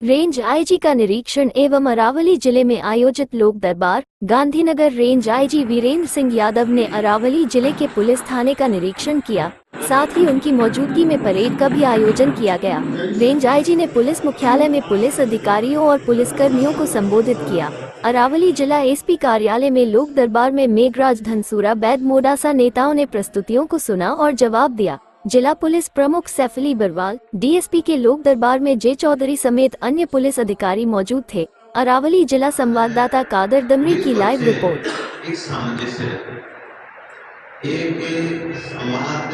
Range IG का निरीक्षण एवं अरावली जिले में आयोजित लोक दरबार। गांधीनगर रेंज आईजी वीरेंद्र सिंह यादव ने अरावली जिले के पुलिस थाने का निरीक्षण किया, साथ ही उनकी मौजूदगी में परेड का भी आयोजन किया गया। रेंज आईजी ने पुलिस मुख्यालय में पुलिस अधिकारियों और पुलिसकर्मियों को संबोधित किया। अरावली जिला एसपी कार्यालय में लोक दरबार में मेघराज धनसूरा बैद मोडासा नेताओं ने प्रस्तुतियों को सुना और जवाब दिया। जिला पुलिस प्रमुख सैफ अली बरवाल, डीएसपी के लोक दरबार में जे चौधरी समेत अन्य पुलिस अधिकारी मौजूद थे। अरावली जिला संवाददाता कादर दमरी की लाइव रिपोर्ट। एक सामंजस्य एक संवाद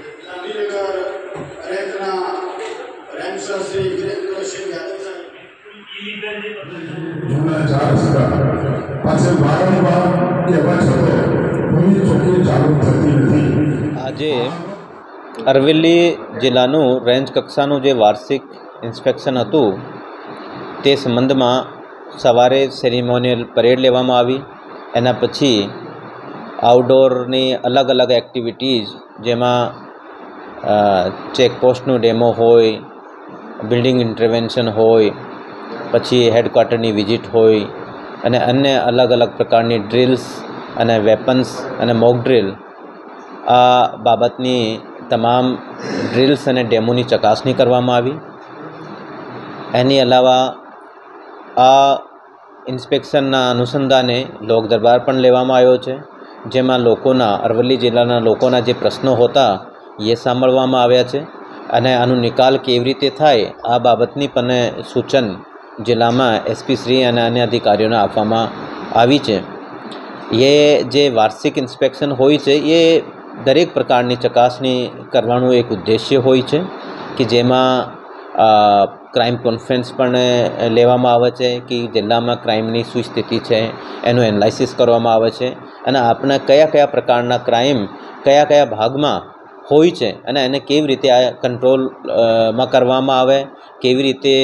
આજે અરવલ્લી જિલ્લાનું રેન્જ કક્ષાનું જે વાર્ષિક ઇન્સ્પેક્શન હતું તે સંબંધમાં સવારે સેરેમોનિયલ પરેડ લેવામાં આવી। એના પછી આઉટડોરની અલગ અલગ એક્ટિવિટીઝ જેમાં ચેકપોસ્ટનું ડેમો હોય, બિલ્ડિંગ ઇન્ટરવેન્શન હોય, પછી હેડક્વાર્ટરની વિઝિટ હોય અને અન્ય અલગ અલગ પ્રકારની ડ્રિલ્સ અને વેપન્સ અને મોક ડ્રિલ આ બાબતની તમામ ડ્રિલ્સ અને ડેમોની ચકાસણી કરવામાં આવી। એની અલાવા આ ઇન્સ્પેક્શનના અનુસંધાને લોક દરબાર પણ લેવામાં આવ્યો છે, જેમાં લોકોના અરવલ્લી જિલ્લાના લોકોના જે પ્રશ્નો હતા એ સાંભળવામાં આવ્યા છે અને આનો નિકાલ કેવી રીતે થાય આ બાબતની પણ સૂચન જિલ્લામાં એસપી શ્રી અને અન્ય અધિકારીઓને આપવામાં આવી છે। એ જે વાર્ષિક ઇન્સ્પેક્શન હોય છે એ દરેક પ્રકારની ચકાસણી કરવાનું એક ઉદ્દેશ્ય હોય છે કે જેમાં ક્રાઇમ કોન્ફરન્સ પણ લેવામાં આવે છે કે જિલ્લામાં ક્રાઇમની શું સ્થિતિ છે એનું એનાલિસિસ કરવામાં આવે છે અને આપણે કયા કયા પ્રકારના ક્રાઇમ કયા કયા ભાગમાં હોય છે અને એને કેવી રીતે આ કંટ્રોલમાં કરવામાં આવે, કેવી રીતે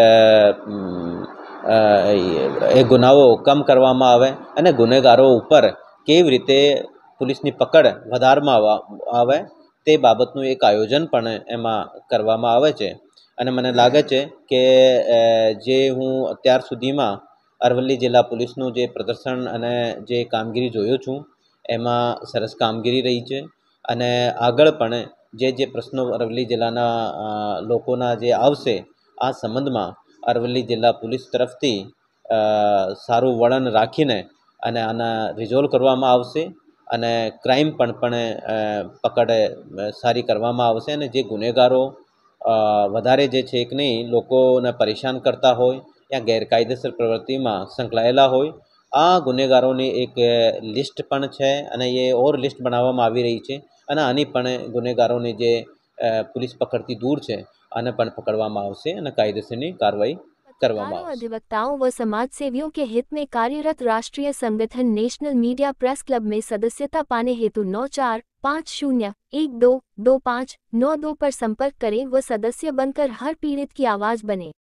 એ ગુનાઓ કમ કરવામાં આવે અને ગુનેગારો ઉપર કેવી રીતે પોલીસની પકડ વધારવામાં આવે તે બાબતનું એક આયોજન પણ એમાં કરવામાં આવે છે। અને મને લાગે છે કે જે હું અત્યાર સુધીમાં અરવલ્લી જિલ્લા પોલીસનું જે પ્રદર્શન અને જે કામગીરી જોયો છું એમાં સરસ કામગીરી રહી છે અને આગળ પણ જે પ્રશ્નો અરવલ્લી જિલ્લાના લોકોના જે આવશે આ સંબંધમાં અરવલ્લી જિલ્લા પોલીસ તરફથી સારું વલણ રાખીને અને આના રિઝોલ્વ કરવામાં આવશે અને ક્રાઇમ પણ પકડ સારી કરવામાં આવશે અને જે ગુનેગારો વધારે જે છે કે નહીં લોકોને પરેશાન કરતા હોય या ગેરકાયદેસર પ્રવૃત્તિમાં સંકળાયેલા હોય આ ગુનેગારોની એક લિસ્ટ પણ છે અને એ ઓર લિસ્ટ બનાવવામાં આવી રહી છે અને આની પણ ગુનેગારોની જે પોલીસ પકડથી દૂર છે આને પણ પકડવામાં આવશે અને કાયદેસરની કાર્યવાહી કરવામાં આવશે। अधिवक्ताओं व समाज सेवियों के हित में कार्यरत राष्ट्रीय संगठन नेशनल मीडिया प्रेस क्लब में सदस्यता पाने हेतु 9450122592 पर संपर्क करें व सदस्य बनकर हर पीड़ित की आवाज बने।